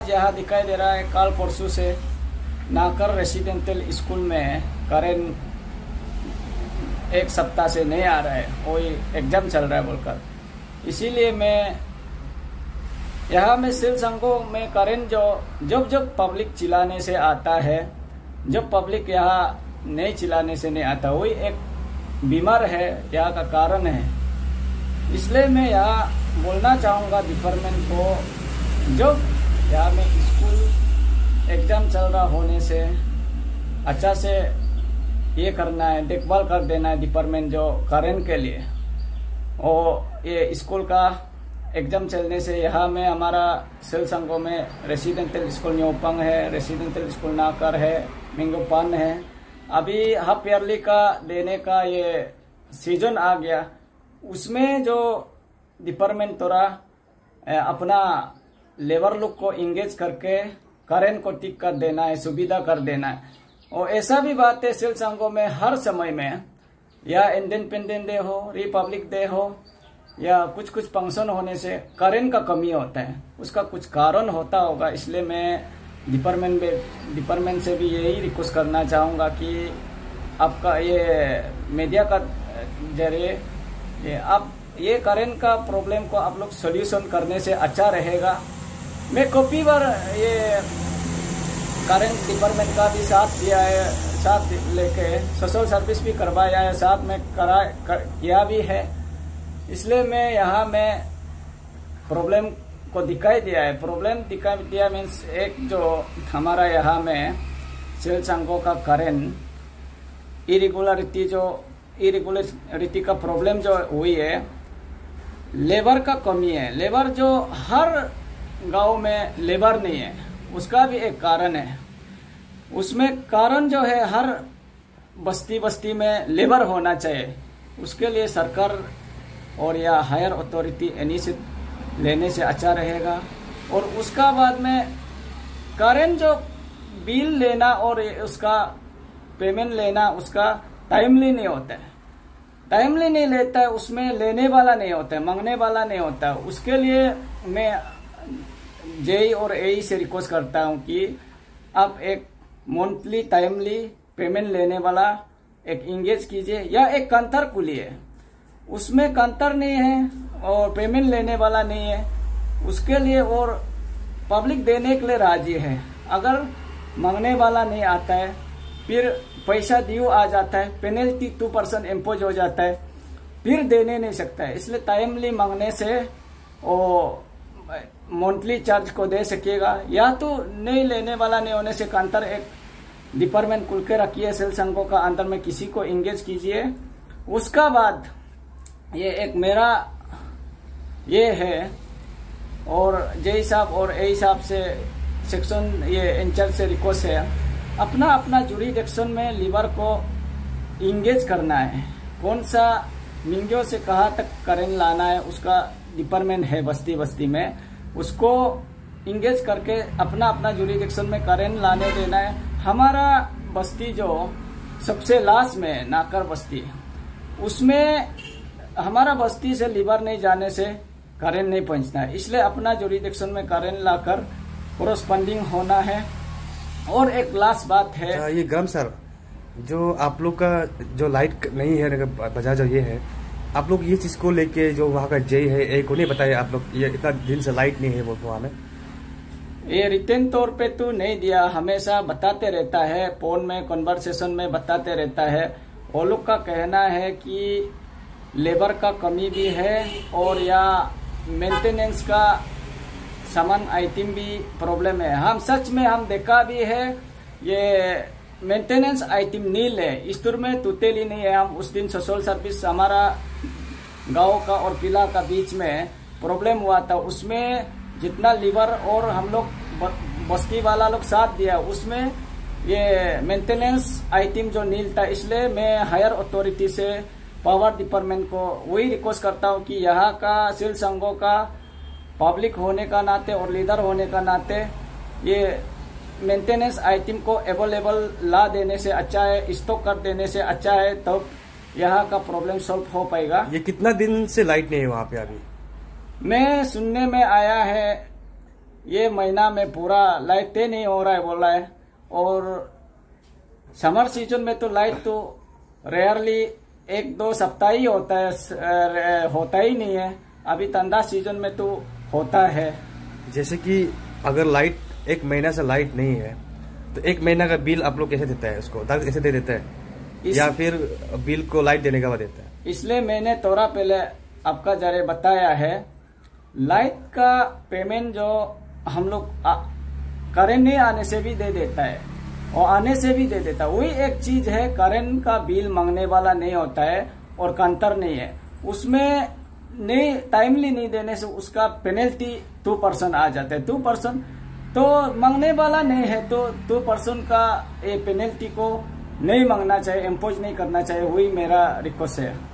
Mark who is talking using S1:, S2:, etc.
S1: यहाँ दिखाई दे रहा है कल परसों से नाकर रेसिडेंशियल स्कूल में करेंट एक सप्ताह से नहीं आ रहा है, वही एग्जाम चल रहा है बोलकर। इसीलिए मैं यहाँ में सिल संघों में करेंट जब पब्लिक चिल्लाने से आता है, जब पब्लिक यहाँ नहीं चिल्लाने से नहीं आता, वही एक बीमार है, यहाँ का कारण है। इसलिए मैं यहाँ बोलना चाहूँगा डिपार्टमेंट को, जब यहाँ में स्कूल एग्जाम चल रहा होने से अच्छा से ये करना है, देखभाल कर देना है डिपार्टमेंट जो करेंट के लिए। और ये स्कूल का एग्जाम चलने से यहाँ में हमारा सिल संघों में रेसिडेंशियल स्कूल न्योपंग है, रेसिडेंशियल स्कूल नाकर है, मिंगोपान है। अभी हाफ ईयरली का देने का ये सीजन आ गया, उसमें जो डिपार्टमेंट थोड़ा अपना लेबर लोग को इंगेज करके करेंट को ठीक कर देना है, सुविधा कर देना है। और ऐसा भी बात है सिल संघों में हर समय में, या इंडिपेंडेंस डे हो, रिपब्लिक डे हो, या कुछ फंक्शन होने से करेंट का कमी होता है, उसका कुछ कारण होता होगा। इसलिए मैं डिपार्टमेंट से भी यही रिक्वेस्ट करना चाहूँगा कि आपका ये मीडिया का जरिए आप ये करेंट का प्रॉब्लम को आप लोग सोल्यूशन करने से अच्छा रहेगा। मैं काफी बार ये करेंट डिपार्टमेंट का भी साथ दिया है, साथ लेके सोशल सर्विस भी करवाया है, साथ में किया भी है। इसलिए मैं यहाँ में प्रॉब्लम को दिखाई दिया है। प्रॉब्लम दिखाई दिया मीन्स एक जो हमारा यहाँ में सिल संघों का करेंट इरेगुलरिटी का प्रॉब्लम जो हुई है, लेबर का कमी है। लेबर जो हर गांव में लेबर नहीं है, उसका भी एक कारण है। उसमें कारण जो है हर बस्ती में लेबर होना चाहिए। उसके लिए सरकार और या हायर अथॉरिटी इनिशिएटिव लेने से अच्छा रहेगा। और उसका बाद में करेंट जो बिल लेना और उसका पेमेंट लेना, उसका टाइमली नहीं होता है, टाइमली नहीं लेता है, उसमें लेने वाला नहीं होता है, मांगने वाला नहीं होता है। उसके लिए मैं जेई और एई से रिक्वेस्ट करता हूं कि आप एक मंथली टाइमली पेमेंट लेने वाला एक इंगेज कीजिए, या एक काउंटर खुलिए, उसमें काउंटर नहीं है और पेमेंट लेने वाला नहीं है, उसके लिए और पब्लिक देने के लिए राजी है। अगर मांगने वाला नहीं आता है, फिर पैसा ड्यू आ जाता है, पेनल्टी 2% इम्पोज हो जाता है, फिर देने नहीं सकता है। इसलिए टाइमली मांगने से वो मंथली चार्ज को दे सकेगा। या तो नहीं लेने वाला नहीं होने से काउंटर एक डिपार्टमेंट खुल के रखिए, सेल संघों का अंदर में किसी को इंगेज कीजिए। उसका बाद ये एक मेरा ये है, और जय साहब और ए साहब से सेक्शन ये इंचार्ज से रिक्वेस्ट है, अपना जुरिडिक्शन में लीवर को इंगेज करना है। कौन सा मिंगो से कहाँ तक करेंट लाना है, उसका डिपार्टमेंट है बस्ती में, उसको इंगेज करके अपना जुरिडिक्शन में करेंट लाने देना है। हमारा बस्ती जो सबसे लास्ट में नाकर बस्ती, उसमें हमारा बस्ती से लीवर नहीं जाने से करेंट नहीं पहुंचना है। इसलिए अपना जुरिडिक्शन में करेंट लाकर कोरस्पॉन्डिंग होना है। और एक लास्ट बात है,
S2: ये गम सर, जो आप लोग का जो लाइट नहीं है बजा जो ये है, आप लोग ये चीज को लेके जो वहाँ का जेई है एक को नहीं बताया आप लोग, ये इतना दिन से लाइट नहीं है वो वहाँ में?
S1: ये रिटर्न तौर पे तो नहीं दिया, हमेशा बताते रहता है, फोन में कन्वर्सेशन में बताते रहता है। वो लोग का कहना है कि लेबर का कमी भी है, और या मेंटेनेंस का सामान आइटम भी प्रॉब्लम है। हम सच में हम देखा भी है, ये मेंटेनेंस आइटम नील है, इस टूर में तुतेली नहीं है। हम उस दिन सोशल सर्विस हमारा गांव का और किला का बीच में प्रॉब्लम हुआ था, उसमें जितना लीवर और हम लोग बस्ती वाला लोग साथ दिया, उसमें ये मेंटेनेंस आइटम जो नील था। इसलिए मैं हायर अथॉरिटी से पावर डिपार्टमेंट को वही रिक्वेस्ट करता हूँ कि यहाँ का सिल संघों का पब्लिक होने का नाते और लीडर होने का नाते ये मेंटेनेंस आइटम को अवेलेबल ला देने से अच्छा है, स्टॉक कर देने से अच्छा है, तब तो यहाँ का प्रॉब्लम सॉल्व हो पाएगा।
S2: ये कितना दिन से लाइट नहीं है वहाँ पे अभी?
S1: मैं सुनने में आया है ये महीना में पूरा लाइट पे नहीं हो रहा है बोल रहा है। और समर सीजन में तो लाइट तो रेयरली 1-2 सप्ताह ही होता है, होता ही नहीं है। अभी ठंडा सीजन में तो होता है।
S2: जैसे कि अगर लाइट 1 महीना से लाइट नहीं है तो 1 महीना का बिल आप लोग कैसे देता है? उसको कैसे दे देता है, या फिर बिल को लाइट देने का बाद देता है?
S1: इसलिए मैंने थोड़ा पहले आपका जरिए बताया है, लाइट का पेमेंट जो हम लोग करेंट नहीं आने से भी दे देता है और आने से भी दे देता है। वही एक चीज है, करेंट का बिल मांगने वाला नहीं होता है और कंतर नहीं है। उसमें नहीं टाइमली नहीं देने से उसका पेनल्टी 2% आ जाता है। 2% तो मांगने वाला नहीं है तो 2% का ये पेनल्टी को नहीं मांगना चाहिए, इम्पोज नहीं करना चाहिए। वही मेरा रिक्वेस्ट है।